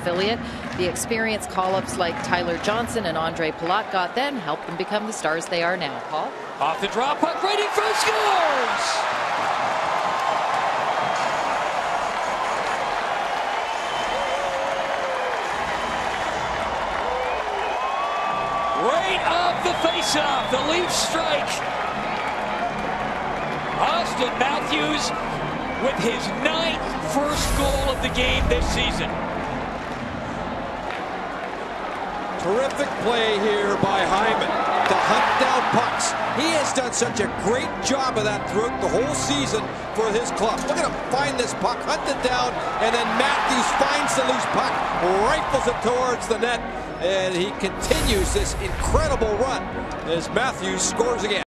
affiliate. The experienced call-ups like Tyler Johnson and Andre Palat got then helped them become the stars they are now. Paul? Off the draw, puck right in front, scores! Right off the faceoff, the Leafs strike. Austin Matthews with his 9th first goal of the game this season. Terrific play here by Hyman to hunt down pucks. He has done such a great job of that throughout the whole season for his club. Look at him find this puck, hunt it down, and then Matthews finds the loose puck, rifles it towards the net, and he continues this incredible run as Matthews scores again.